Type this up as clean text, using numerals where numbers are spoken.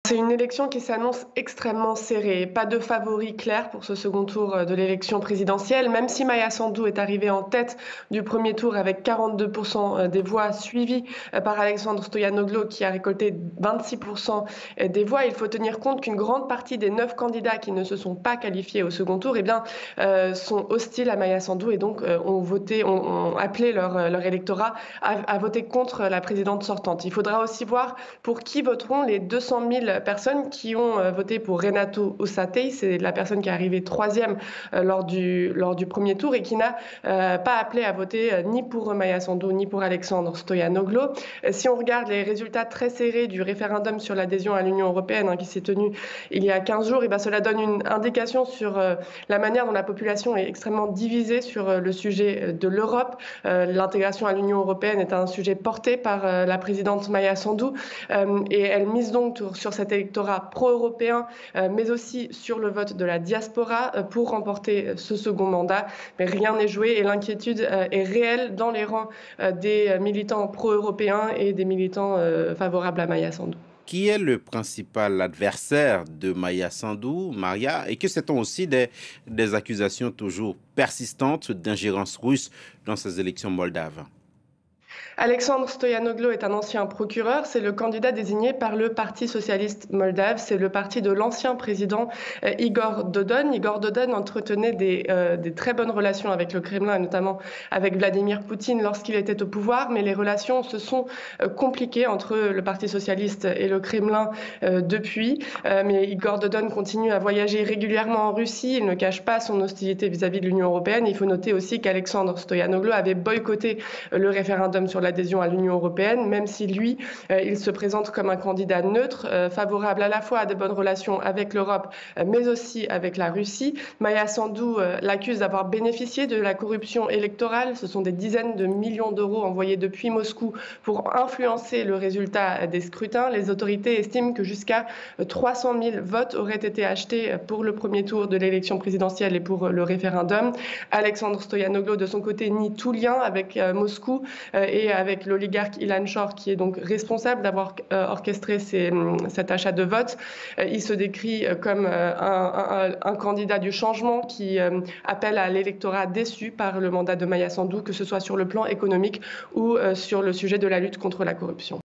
C'est une élection qui s'annonce extrêmement serrée. Pas de favori clair pour ce second tour de l'élection présidentielle, même si Maia Sandu est arrivée en tête du premier tour avec 42% des voix, suivie par Alexandre Stoyanoglo qui a récolté 26% des voix. Il faut tenir compte qu'une grande partie des 9 candidats qui ne se sont pas qualifiés au second tour sont hostiles à Maia Sandu et donc ont appelé leur électorat à voter contre la présidente sortante. Il faudra aussi voir pour qui voteront les 200 000 personnes qui ont voté pour Renato Usatey. C'est la personne qui est arrivée troisième lors du premier tour et qui n'a pas appelé à voter ni pour Maia Sandu ni pour Alexandre Stoyanoglo. Si on regarde les résultats très serrés du référendum sur l'adhésion à l'Union européenne qui s'est tenu il y a 15 jours, cela donne une indication sur la manière dont la population est extrêmement divisée sur le sujet de l'Europe. L'intégration à l'Union européenne est un sujet porté par la présidente Maia Sandu et elle mise donc sur cet électorat pro-européen, mais aussi sur le vote de la diaspora pour remporter ce second mandat. Mais rien n'est joué et l'inquiétude est réelle dans les rangs des militants pro-européens et des militants favorables à Maia Sandu. Qui est le principal adversaire de Maia Sandu, Maria, et que sait-on aussi des accusations toujours persistantes d'ingérence russe dans ces élections moldaves? Alexandre Stoyanoglo est un ancien procureur, c'est le candidat désigné par le Parti socialiste moldave, c'est le parti de l'ancien président Igor Dodon. Igor Dodon entretenait des très bonnes relations avec le Kremlin et notamment avec Vladimir Poutine lorsqu'il était au pouvoir, mais les relations se sont compliquées entre le Parti socialiste et le Kremlin depuis. Mais Igor Dodon continue à voyager régulièrement en Russie, il ne cache pas son hostilité vis-à-vis de l'Union européenne. Il faut noter aussi qu'Alexandre Stoyanoglo avait boycotté le référendum sur l'adhésion à l'Union européenne, même si lui, il se présente comme un candidat neutre, favorable à la fois à de bonnes relations avec l'Europe, mais aussi avec la Russie. Maia Sandu l'accuse d'avoir bénéficié de la corruption électorale. Ce sont des dizaines de millions d'euros envoyés depuis Moscou pour influencer le résultat des scrutins. Les autorités estiment que jusqu'à 300 000 votes auraient été achetés pour le premier tour de l'élection présidentielle et pour le référendum. Alexandre Stoyanoglo, de son côté, nie tout lien avec Moscou et avec l'oligarque Ilan Shor, qui est donc responsable d'avoir orchestré cet achat de vote. Il se décrit comme un candidat du changement qui appelle à l'électorat déçu par le mandat de Maia Sandu, que ce soit sur le plan économique ou sur le sujet de la lutte contre la corruption.